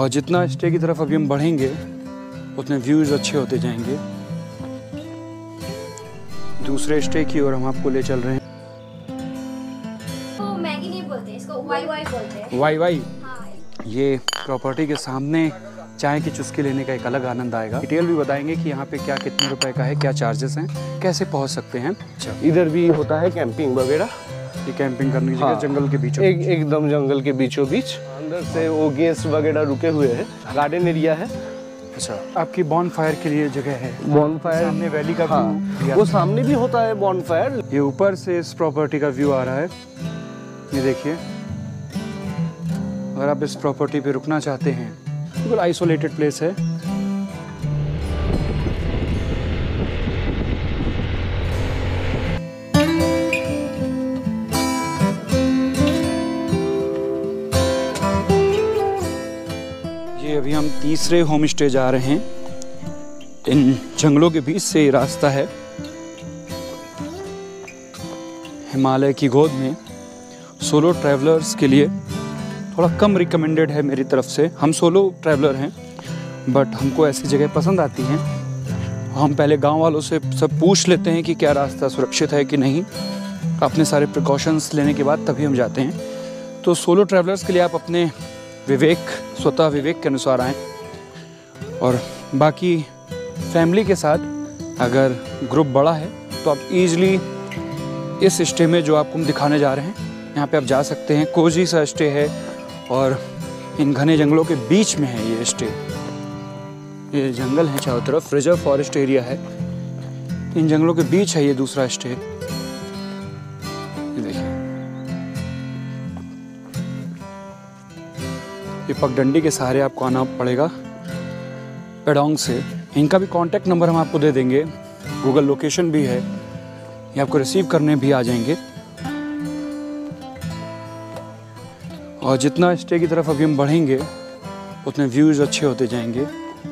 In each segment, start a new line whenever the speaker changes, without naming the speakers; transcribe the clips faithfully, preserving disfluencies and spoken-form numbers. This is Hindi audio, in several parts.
और जितना स्टे की तरफ अभी हम बढ़ेंगे उतने व्यूज़ अच्छे होते जाएंगे। दूसरे स्टे की ओर हम आपको ले चल रहे हैं।
तो मैगी नहीं बोलते, इसको वाई वाई बोलते हैं।
वाई वाई।
हाँ।
ये प्रॉपर्टी के सामने चाय की चुस्की लेने का एक अलग आनंद आएगा। डिटेल भी बताएंगे कि यहाँ पे क्या कितने रुपए का है, क्या चार्जेस हैं, कैसे पहुँच सकते हैं। अच्छा,
इधर भी होता है कैंपिंग वगैरह।
ये कैंपिंग करने की जगह
हाँ,
जंगल के बीचों
एक एकदम जंगल के बीचों बीच। अंदर से वो गेस्ट वगैरह रुके हुए हैं, गार्डन एरिया है।
अच्छा, आपकी बॉन फायर के लिए जगह है।
बॉन फायर
सामने वैली का
हाँ,
व्यू,
वो सामने भी होता है बॉन फायर।
ये ऊपर से इस प्रॉपर्टी का व्यू आ रहा है, ये देखिए। अगर आप इस प्रॉपर्टी पे रुकना चाहते हैं, बिल्कुल आइसोलेटेड प्लेस है। ये अभी हम तीसरे होम स्टे जा रहे हैं। इन जंगलों के बीच से ये रास्ता है हिमालय की गोद में। सोलो ट्रैवलर्स के लिए थोड़ा कम रिकमेंडेड है मेरी तरफ से। हम सोलो ट्रैवलर हैं, बट हमको ऐसी जगह पसंद आती हैं। हम पहले गांव वालों से सब पूछ लेते हैं कि क्या रास्ता सुरक्षित है कि नहीं। अपने सारे प्रिकॉशंस लेने के बाद तभी हम जाते हैं। तो सोलो ट्रैवलर्स के लिए आप अपने विवेक, स्वतः विवेक के अनुसार आएँ। और बाकी फैमिली के साथ अगर ग्रुप बड़ा है तो आप ईज़िली इस स्टे में जो आपको हम दिखाने जा रहे हैं यहाँ पे आप जा सकते हैं। कोजी सा स्टे है और इन घने जंगलों के बीच में है ये स्टे। ये जंगल है चारों तरफ, रिजर्व फॉरेस्ट एरिया है। इन जंगलों के बीच है ये दूसरा स्टे। ये देखिए, ये पगडंडी के सहारे आपको आना पड़ेगा पेडोंग से। इनका भी कांटेक्ट नंबर हम आपको दे देंगे, गूगल लोकेशन भी है, ये आपको रिसीव करने भी आ जाएंगे। और जितना स्टे की तरफ अभी हम बढ़ेंगे उतने व्यूज़ अच्छे होते जाएंगे।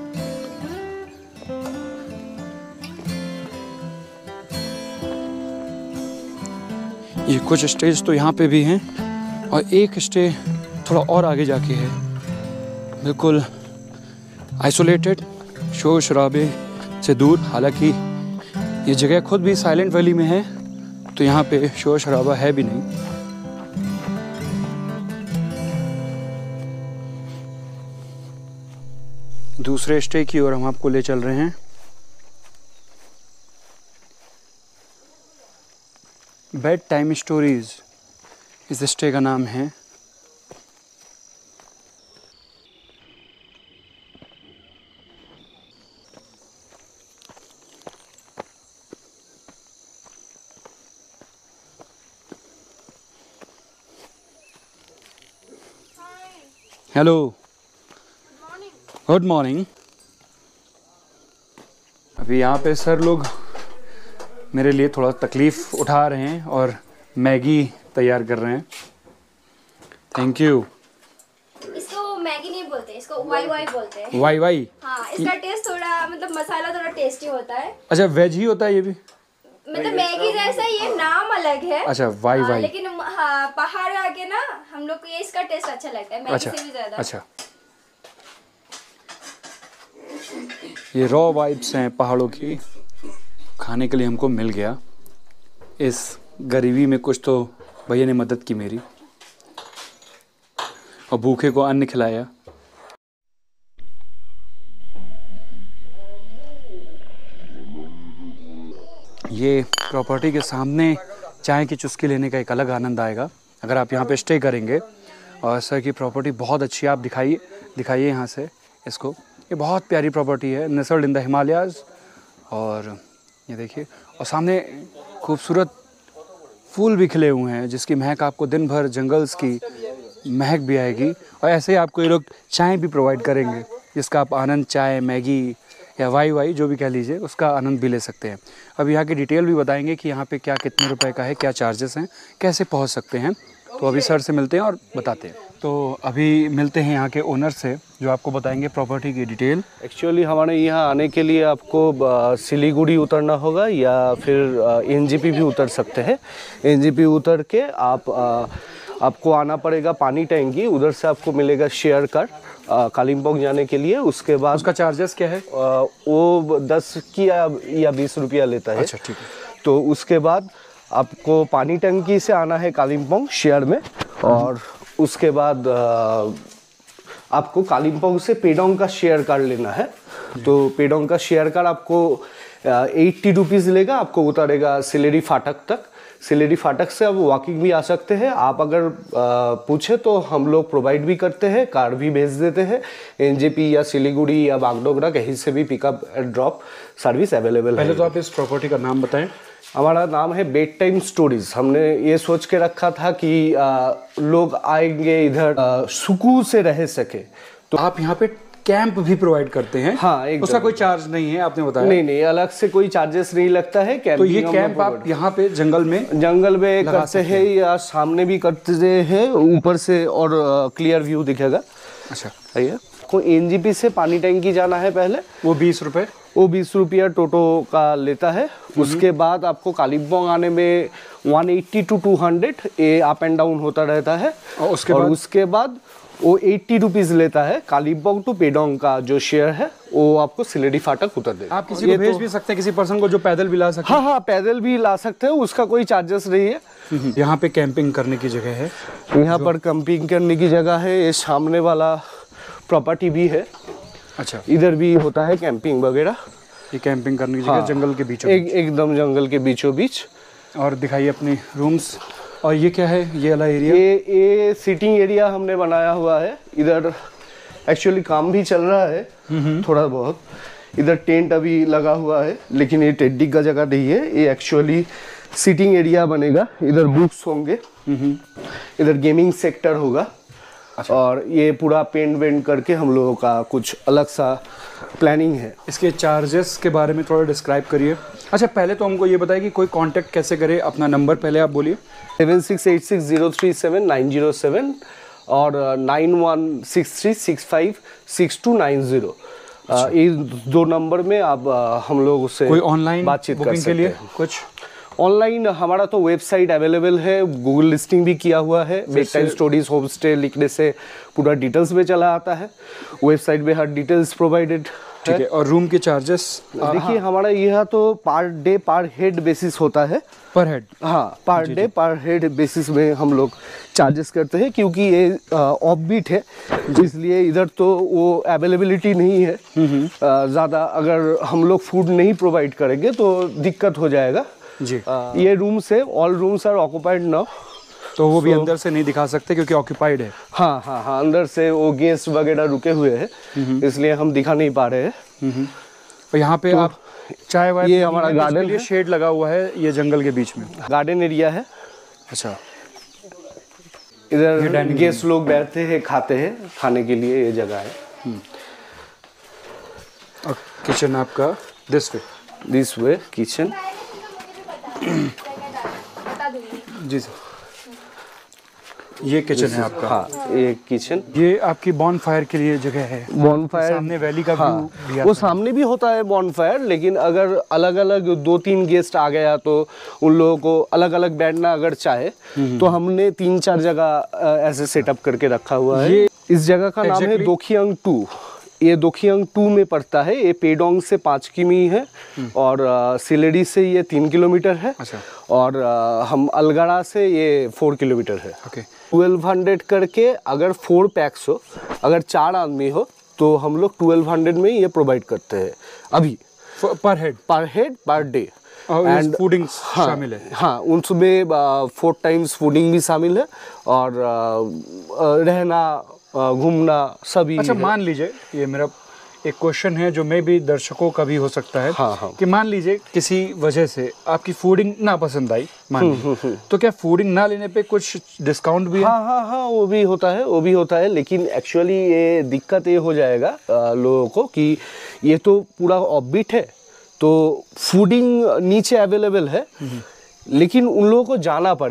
ये कुछ स्टेज तो यहाँ पे भी हैं और एक स्टे थोड़ा और आगे जाके है, बिल्कुल आइसोलेटेड, शोर शराबे से दूर। हालांकि ये जगह खुद भी साइलेंट वैली में है तो यहाँ पे शोर शराबा है भी नहीं। दूसरे स्टे की ओर हम आपको ले चल रहे हैं। बेड टाइम स्टोरीज इस स्टे का नाम है। Hello, good morning. अभी यहाँ पे सर लोग मेरे लिए थोड़ा तकलीफ़ उठा रहे हैं और मैगी तैयार कर रहे हैं। Thank you.
इसको मैगी नहीं बोलते, इसको वाई वाई बोलते हैं।
वाई वाई।
हाँ, इसका टेस्ट थोड़ा मतलब मसाला थोड़ा टेस्टी होता है।
अच्छा, वेज ही होता है ये भी?
मतलब मैगी जैसा, ये नाम अलग है।
अच्छा, वाई वाई।
लेकिन हाँ, पहाड़ आके ना हम लोग को ये इसका टेस्ट अच्छा लगता है मैगी
अच्छा,
से भी ज्यादा।
अच्छा, ये रॉ वाइब्स हैं पहाड़ों की, खाने के लिए हमको मिल गया। इस गरीबी में कुछ तो भैया ने मदद की मेरी और भूखे को अन्न खिलाया। ये प्रॉपर्टी के सामने चाय की चुस्की लेने का एक अलग आनंद आएगा अगर आप यहाँ पे स्टे करेंगे। और सर की प्रॉपर्टी बहुत अच्छी है, आप दिखाइए दिखाइए यहाँ से इसको। ये बहुत प्यारी प्रॉपर्टी है, नेस्टेड इन द हिमालयाज़। और ये देखिए, और सामने खूबसूरत फूल भी खिले हुए हैं जिसकी महक आपको दिन भर जंगल्स की महक भी आएगी। और ऐसे ही आपको ये लोग चाय भी प्रोवाइड करेंगे जिसका आप आनंद, चाय, मैगी या वाई वाई जो भी कह लीजिए, उसका आनंद भी ले सकते हैं। अब यहाँ की डिटेल भी बताएंगे कि यहाँ पे क्या कितने रुपए का है, क्या चार्जेस हैं, कैसे पहुँच सकते हैं। तो अभी सर से मिलते हैं और बताते हैं। तो अभी मिलते हैं यहाँ के ओनर से जो आपको बताएंगे प्रॉपर्टी की डिटेल।
एक्चुअली हमारे यहाँ आने के लिए आपको सिलीगुड़ी उतरना होगा या फिर एनजेपी भी उतर सकते हैं। एनजेपी उतर के आप आपको आना पड़ेगा पानी टैंकी, उधर से आपको मिलेगा शेयर कार कालिम्पोंग जाने के लिए। उसके बाद
उसका चार्जेस क्या है?
आ, वो दस की या, या बीस रुपया लेता है।
अच्छा ठीक है।
तो उसके बाद आपको पानी टंकी से आना है कालिम्पोंग शेयर में, और उसके बाद आ, आपको कालिम्पोंग से पेडोंग का शेयर कार लेना है। तो पेडोंग का शेयर कार आपको एट्टी रुपीज़ लेगा, आपको उतारेगा सिलेरी फाटक तक। सिलेरी फाटक से आप वॉकिंग भी आ सकते हैं। आप अगर पूछे तो हम लोग प्रोवाइड भी करते हैं, कार भी भेज देते हैं। एनजेपी या सिलीगुड़ी या बागडोगरा कहीं से भी pickup and drop service available है।
पहले तो आप इस प्रॉपर्टी का नाम बताएं।
हमारा नाम है बेड टाइम स्टोरीज। हमने ये सोच के रखा था कि आ, लोग आएंगे इधर सुकून से रह सके।
तो आप यहाँ पे कैंप भी प्रोवाइड करते हैं?
हाँ, एकदम।
उसका कोई चार्ज नहीं है आपने बताया?
नहीं नहीं, अलग से कोई चार्जेस नहीं लगता है।
तो ये कैंप आप यहाँ पे जंगल में
जंगल में करते हैं या सामने भी करते हैं, ऊपर से और क्लियर व्यू दिखेगा।
अच्छा
भैया को एनजीपी से पानी टैंकी जाना है पहले,
वो बीस रुपए
वो बीस रुपया टोटो का लेता है। उसके बाद आपको कालिम्पोंग आने में one eighty two two hundred ये अप एंड डाउन होता रहता है।
और उसके
और
बाद
उसके बाद वो एट्टी रुपीज़ लेता है। कालिम्पोंग टू पेडोंग का जो शेयर है वो आपको सिलेरी फाटक उतर देगा।
आप किसी को भेज भी सकते हैं, किसी पर्सन को जो पैदल भी ला सकते हैं?
हाँ हाँ, पैदल भी ला सकते हैं, उसका कोई चार्जेस नहीं है।
यहाँ पे कैंपिंग करने की जगह है,
यहाँ पर कैंपिंग करने की जगह है। ये सामने वाला प्रॉपर्टी भी है।
अच्छा,
इधर भी होता है कैंपिंग वगैरह।
ये कैंपिंग करने की जगह
हाँ,
जंगल के बीचों
एक एकदम जंगल के बीचों बीच।
और दिखाइए अपनी रूम्स। और ये क्या है, ये वाला एरिया?
ये ये सीटिंग एरिया हमने बनाया हुआ है। इधर एक्चुअली काम भी चल रहा है थोड़ा बहुत। इधर टेंट अभी लगा हुआ है, लेकिन ये टेंटिंग का जगह नहीं है, ये एक्चुअली सीटिंग एरिया बनेगा। इधर बुक्स होंगे, इधर गेमिंग सेक्टर होगा। अच्छा। और ये पूरा पेंट वेंट करके हम लोगों का कुछ अलग सा प्लानिंग है।
इसके चार्जेस के बारे में थोड़ा डिस्क्राइब करिए। अच्छा, पहले तो हमको ये बताइए कि कोई कांटेक्ट कैसे करे। अपना नंबर पहले आप बोलिए।
Seven six eight six zero three seven nine zero seven और nine one six three six five six two nine zero. ये दो नंबर में आप हम लोग उससे
कोई ऑनलाइन
बातचीत कर
बुकिंग
सकते
के लिए
हैं।
कुछ
ऑनलाइन हमारा तो वेबसाइट अवेलेबल है, गूगल लिस्टिंग भी किया हुआ है। Bed time stories home stay लिखने से पूरा डिटेल्स में चला आता है। वेबसाइट में हर डिटेल्स प्रोवाइडेड।
ठीक है। और रूम के चार्जेस
देखिए, हमारा यह तो पर डे पर हेड बेसिस होता है।
पर हेड?
हाँ, पर डे पर हेड बेसिस में हम लोग चार्जेस करते हैं, क्योंकि ये ऑफ बीट है, इसलिए इधर तो वो अवेलेबिलिटी नहीं है ज़्यादा। अगर हम लोग फूड नहीं प्रोवाइड करेंगे तो दिक्कत हो जाएगा
जी।
आ, ये रूम्स है, all rooms are occupied now.
तो वो भी अंदर से नहीं दिखा सकते क्योंकि ऑक्यूपाइड है।
हाँ हाँ हाँ, अंदर से वो गेस्ट वगैरह रुके हुए हैं, इसलिए हम दिखा नहीं पा रहे हैं।
और यहाँ पे तो आप चाय वाय,
ये हमारा गार्डन है,
शेड लगा हुआ है ये जंगल के बीच में,
गार्डन एरिया है।
अच्छा,
इधर गेस्ट लोग बैठते हैं, खाते हैं, खाने के लिए ये जगह है।
और किचन आपका this way?
This way kitchen.
जी सर, ये किचन है आपका?
हाँ, ये किचन।
ये आपकी बॉन फायर के लिए जगह है।
बॉन फायर
सामने वैली का
हाँ,
व्यू भी
वो सामने भी होता है बॉन फायर, लेकिन अगर अलग अलग दो तीन गेस्ट आ गया तो उन लोगों को अलग अलग बैठना अगर चाहे तो हमने तीन चार जगह ऐसे सेटअप करके रखा हुआ है। इस जगह का नाम है दोखियांग टू। ये दोखियांग टू में पड़ता है। ये पेडोंग से पाँच किमी है और सिलेडी से ये तीन किलोमीटर है।
अच्छा।
और आ, हम अलगड़ा से ये फोर किलोमीटर है।
ओके।
ट्वेल्व हंड्रेड करके अगर फोर पैक्स हो, अगर चार आदमी हो तो हम लोग ट्वेल्व हंड्रेड में ये प्रोवाइड करते हैं अभी।
पर हेड? पर
head per day.
And fooding
हाँ,
शामिल है?
हाँ, उनमें फोर टाइम्स फूडिंग भी शामिल है और आ, आ, रहना, घूमना सभी।
अच्छा, मान लीजिए, ये मेरा एक क्वेश्चन है जो मैं भी दर्शकों का भी हो सकता है।
हाँ, हाँ।
कि मान लीजिए किसी वजह से आपकी फूडिंग ना पसंद आई, मान लीजिए, तो क्या फूडिंग ना लेने पे कुछ डिस्काउंट भी है?
हाँ हाँ हाँ, वो भी होता है, वो भी होता है। लेकिन एक्चुअली ये दिक्कत ये हो जाएगा लोगों को कि ये तो पूरा ऑफबीट है, तो फूडिंग नीचे अवेलेबल है, लेकिन उन लोगों को जाना पड़ेगा।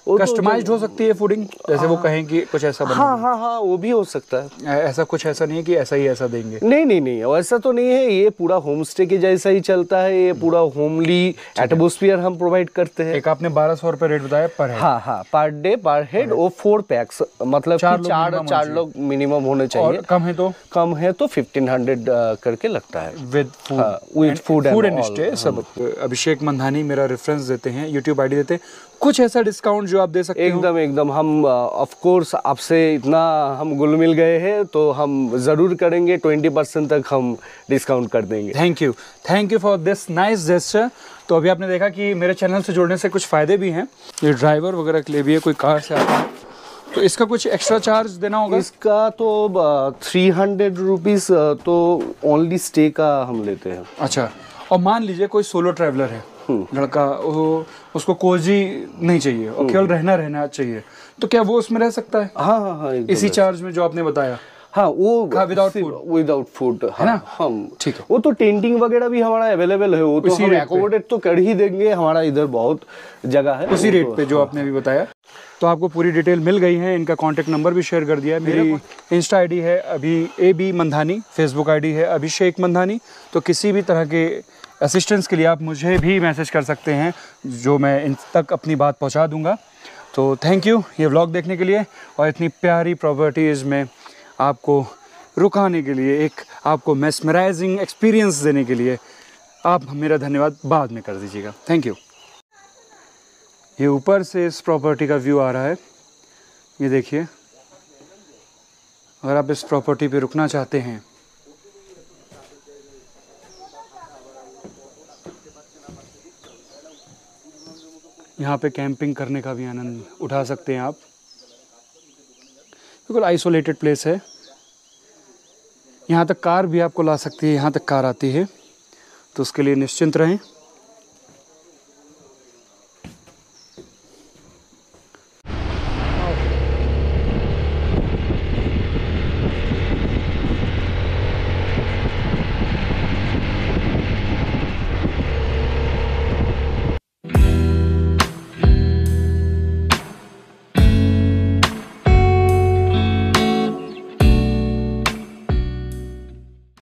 वो तो
कस्टमाइज्ड हो सकती है फूडिंग, जैसे वो कहें कि कुछ ऐसा बना।
हाँ हाँ हाँ वो भी हो सकता है।
ऐसा कुछ ऐसा नहीं है कि ऐसा ही ऐसा देंगे।
नहीं नहीं नहीं वैसा तो नहीं है, ये पूरा होम स्टे के जैसा ही चलता है, ये पूरा होमली एटमॉस्फेयर हम प्रोवाइड करते हैं।
एक आपने बारह सौ रुपये रेट बताया पर हेड।
हाँ हाँ पर डे पर हेड वो फोर पैक्स, मतलब
चार
कि
लोग
चार
minimum
चार
होने
लोग मिनिमम होने चाहिए।
और कम है तो
कम है तो फिफ्टीन हंड्रेड करके लगता है
with food,
with food
food and stay सब। अभिषेक मंधानी मेरा रेफरेंस देते हैं, यूट्यूब आईडी देते हैं, कुछ ऐसा डिस्काउंट जो आप दे सकते हो?
एकदम एकदम हम ऑफ कोर्स आपसे इतना हम घुल मिल गए हैं तो हम ज़रूर करेंगे, ट्वेंटी परसेंट तक हम डिस्काउंट कर देंगे।
Thank you, thank you for this nice gesture. तो अभी आपने देखा कि मेरे चैनल से जुड़ने से कुछ फ़ायदे भी हैं। ये ड्राइवर वगैरह के लिए भी है, कोई कार से आता है तो इसका कुछ एक्स्ट्रा चार्ज देना होगा?
इसका तो थ्री हंड्रेड रुपीज़ तो ओनली स्टे का हम लेते हैं।
अच्छा, और मान लीजिए कोई सोलो ट्रैवलर है, लड़का, वो उसको कोजी नहीं चाहिए और केवल रहना रहना चाहिए, तो क्या वो उसमें रह सकता है?
हाँ हाँ हाँ
इसी चार्ज में जो आपने बताया?
हाँ वो
विदाउट फूड,
विदाउट फूड है ना। हम
ठीक है,
वो तो टेंटिंग वगैरह भी हमारा अवेलेबल है, वो तो हम एकोमोडेट तो कर ही देंगे, हमारा इधर बहुत जगह है
उसी रेट पे जो आपने अभी बताया। तो आपको पूरी डिटेल मिल गई है, इनका कांटेक्ट नंबर भी शेयर कर दिया है। मेरी इंस्टा आईडी है अभी A B Mandhani, Facebook ID है अभिषेक मंधानी। तो किसी भी तरह के असिस्टेंस के लिए आप मुझे भी मैसेज कर सकते हैं, जो मैं इन तक अपनी बात पहुंचा दूंगा। तो थैंक यू ये व्लॉग देखने के लिए और इतनी प्यारी प्रॉपर्टीज़ में आपको रुकाने के लिए, एक आपको मेस्मराइजिंग एक्सपीरियंस देने के लिए आप मेरा धन्यवाद बाद में कर दीजिएगा। Thank you. ये ऊपर से इस प्रॉपर्टी का व्यू आ रहा है, ये देखिए। अगर आप इस प्रॉपर्टी पे रुकना चाहते हैं यहाँ पे कैंपिंग करने का भी आनंद उठा सकते हैं आप। बिल्कुल आइसोलेटेड प्लेस है, यहाँ तक कार भी आपको ला सकती है, यहाँ तक कार आती है, तो उसके लिए निश्चिंत रहें।